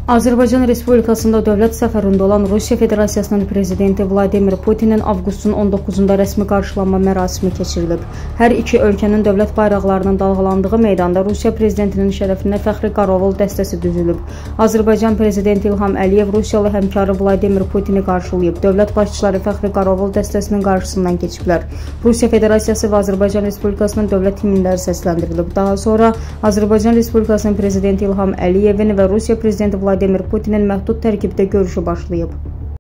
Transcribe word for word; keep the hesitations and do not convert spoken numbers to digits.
Azərbaycan Respublikasında dövlət səfərində olan Rusiya Federasiyasının prezidenti Vladimir Putinin avqustun on doqquzunda rəsmi qarşılanma mərasimi keçirilib. Hər iki ölkənin dövlət bayraqlarının dalğalandığı meydanda Rusiya prezidentinin şərəfinə fəxri qarovul dəstəsi düzülüb. Azərbaycan prezidenti İlham Əliyev Rusiyalı həmkarı Vladimir Putini qarşılayıb. Dövlət başçıları fəxri qarovul dəstəsinin qarşısından keçiblər. Rusiya Federasiyası və Azərbaycan Respublikasının dövlət himnləri səsləndirilib. Daha sonra Azərbaycan Respublikasının prezidenti İlham Əliyevin və Rusiya prezidenti Vladimir Putinin məhdud tərkibdə görüşü başlayıb.